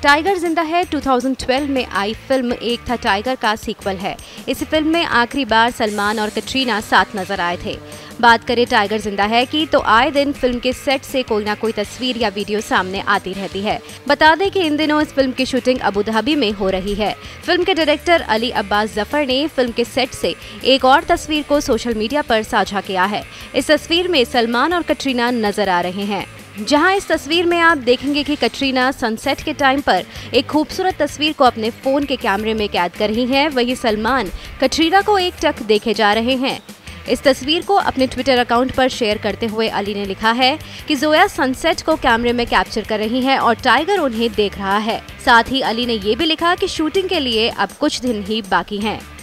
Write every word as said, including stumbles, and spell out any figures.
Tiger जिंदा है दो हज़ार बारह में आई फिल्म एक था टाइगर का सीक्वल है। इस फिल्म में आखिरी बार सलमान और कटरीना साथ नजर आए थे। बात करें टाइगर जिंदा है की तो आए दिन फिल्म के सेट से कोई ना कोई तस्वीर या वीडियो सामने आती रहती है। बता दें कि इन दिनों इस फिल्म की शूटिंग अबू धाबी में हो रही है। फिल्म के डायरेक्टर अली अब्बास जफर ने फिल्म के सेट से एक और तस्वीर को सोशल मीडिया पर साझा किया है। इस तस्वीर में सलमान और कटरीना नजर आ रहे हैं, जहां इस तस्वीर में आप देखेंगे कि कटरीना सनसेट के टाइम पर एक खूबसूरत तस्वीर को अपने फोन के कैमरे में कैद कर रही हैं, वहीं सलमान कटरीना को एक टक देखे जा रहे हैं। इस तस्वीर को अपने ट्विटर अकाउंट पर शेयर करते हुए अली ने लिखा है कि जोया सनसेट को कैमरे में कैप्चर कर रही हैं और टाइगर उन्हें देख रहा है। साथ ही अली ने ये भी लिखा कि शूटिंग के लिए अब कुछ दिन ही बाकी हैं।